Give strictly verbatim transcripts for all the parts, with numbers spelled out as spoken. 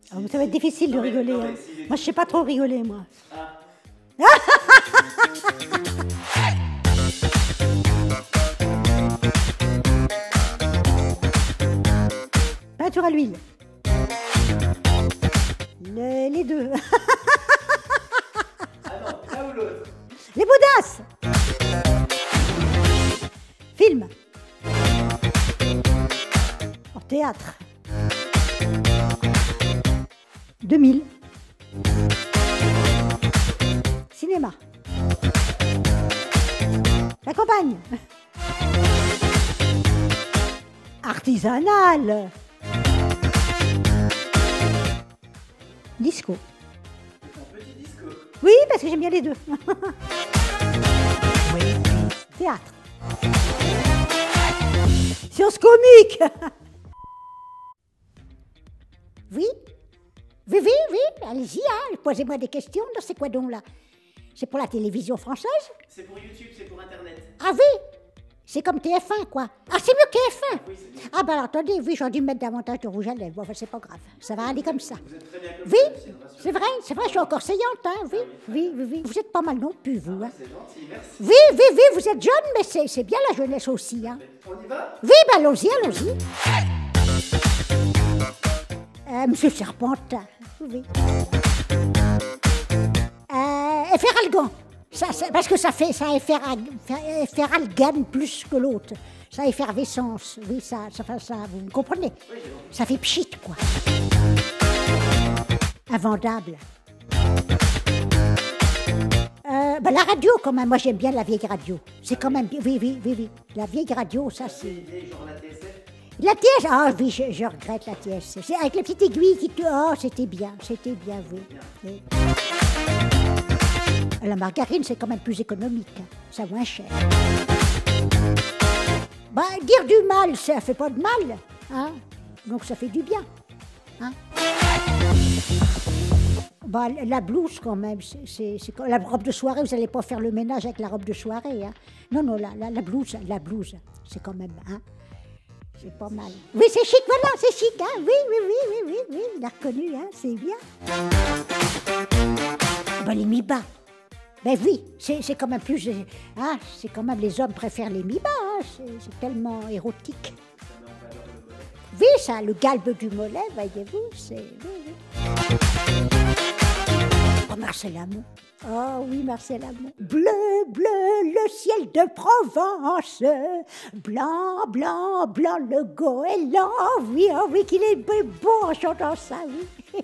Ah, ça va être difficile de rigoler. Hein. Moi, je sais pas trop rigoler, moi. Ah. Peinture à l'huile. Le, les deux. Ah non, l'un ou l'autre. Les Boudasses. Film. En théâtre. deux mille. Cinéma. La campagne. Artisanal. Disco. Un petit disco. Oui, parce que j'aime bien les deux. Théâtre. Science comique. Oui. Oui, oui, oui, allez-y, hein. Posez-moi des questions. Non, c'est quoi donc là? C'est pour la télévision française? C'est pour YouTube, c'est pour Internet. Ah oui? C'est comme T F un, quoi. Ah, c'est mieux que T F un. Oui, c'est mieux. Ah, bah alors, attendez, oui, j'aurais dû mettre davantage de rouge à lèvres. Bon, enfin, c'est pas grave. Ça va aller comme ça. Vous êtes très bien comme Oui, ça, monsieur, c'est vrai, c'est vrai, je suis encore saillante, hein. Oui, oui, oui, oui. Vous êtes pas mal non plus, vous, hein. C'est gentil, merci. Oui, oui, oui, vous êtes jeune, mais c'est c'est bien la jeunesse aussi, hein. On y va? Oui, bah allons-y, allons-y. Euh, Monsieur Serpentin, oui. Euh, efferalgan. Ça, ça, parce que ça fait ça efferalgane plus que l'autre. Ça effervescence, oui, ça, ça, ça, ça, vous me comprenez? Ça fait pchit, quoi. Invendable. Euh, bah, la radio, quand même, moi j'aime bien la vieille radio. C'est quand même, oui, oui, oui, oui. La vieille radio, ça c'est... Genre la T S F? La T S F, ah oui, je, je regrette la T S F. C'est avec les petites aiguilles qui... Oh, c'était bien, c'était bien, oui. oui. La margarine, c'est quand même plus économique, hein. Ça moins cher. Bah, dire du mal, ça fait pas de mal, hein. Donc ça fait du bien, hein. Bah, la blouse, quand même, c'est la robe de soirée, vous n'allez pas faire le ménage avec la robe de soirée, hein. Non, non, la, la, la blouse, la blouse, c'est quand même, hein. C'est pas mal. Oui, c'est chic, voilà, c'est chic, hein. Oui, oui, oui, oui, oui, oui, il a reconnu, hein, c'est bien. Bah, les mi-bas. Ben oui, c'est quand même plus... Hein, c'est quand même, les hommes préfèrent les mi-bas, hein, c'est tellement érotique. Oui, ça, le galbe du mollet, voyez-vous, c'est... Oui, oui. Oh, Marcel Amont. Oh oui, Marcel Amont. Bleu, bleu, le ciel de Provence. Blanc, blanc, blanc, le goéland. Oui, oh oui, qu'il est beau en chantant ça, oui.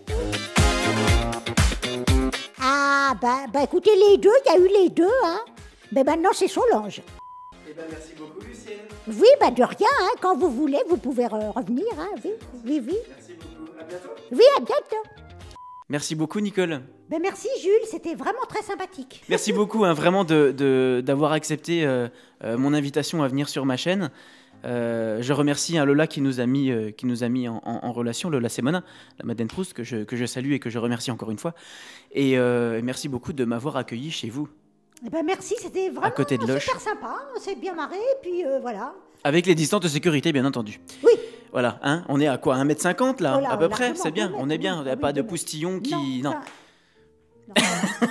Ah, bah, bah écoutez, les deux, il y a eu les deux, hein. Mais maintenant, c'est Solange. Eh ben, merci beaucoup, Lucienne. Oui, bah de rien, hein. Quand vous voulez, vous pouvez re revenir, hein. Oui, oui, oui. Merci beaucoup. À bientôt. Oui, à bientôt. Merci beaucoup, Nicole. Ben merci, Jules, c'était vraiment très sympathique. Merci beaucoup, hein, vraiment, d'avoir de, de, accepté euh, euh, mon invitation à venir sur ma chaîne. Euh, je remercie hein, Lola qui nous a mis, euh, qui nous a mis en, en, en relation, Lola Semona, la Madeleine Proust, que je, que je salue et que je remercie encore une fois. Et euh, merci beaucoup de m'avoir accueilli chez vous. Eh ben merci, c'était vraiment à côté de super sympa, on s'est bien marré, et puis euh, voilà. Avec les distances de sécurité, bien entendu. Oui. Voilà, hein, on est à quoi, un mètre cinquante là, voilà, à peu près, c'est bien, on est bien, il n'y a oui, pas de oui, poustillons qui... Non. non. non.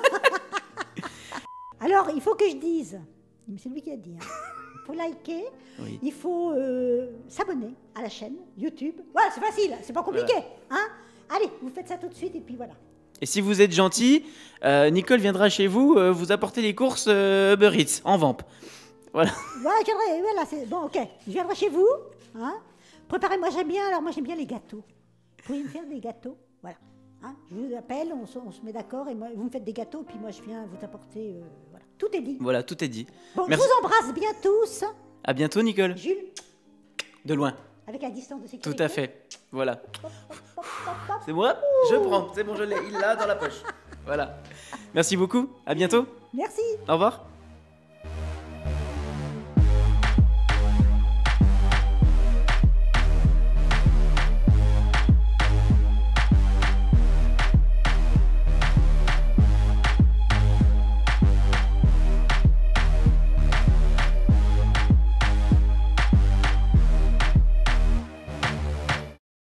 Alors, il faut que je dise, c'est lui qui a dit, hein. Il faut liker, oui. Il faut euh, s'abonner à la chaîne YouTube. Voilà, c'est facile, c'est pas compliqué. Voilà. Hein. Allez, vous faites ça tout de suite et puis voilà. Et si vous êtes gentil, euh, Nicole viendra chez vous euh, vous apporter les courses euh, Uber Eats en vamp. Voilà. Voilà, je viendrai, voilà, c'est bon, ok. Je viendrai chez vous. Hein. Préparez-moi, j'aime bien, alors moi j'aime bien les gâteaux. Vous pouvez me faire des gâteaux, voilà. Hein. Je vous appelle, on se, on se met d'accord et moi, vous me faites des gâteaux, puis moi je viens vous apporter, euh, voilà. Tout est dit. Voilà, tout est dit. Bon, merci. Je vous embrasse bien tous. À bientôt, Nicole. Jules. De loin. Avec la distance de sécurité. Tout à fait. Voilà. C'est moi. Je prends. C'est bon, je l'ai. Il l'a dans la poche. Voilà. Merci beaucoup. À bientôt. Merci. Au revoir.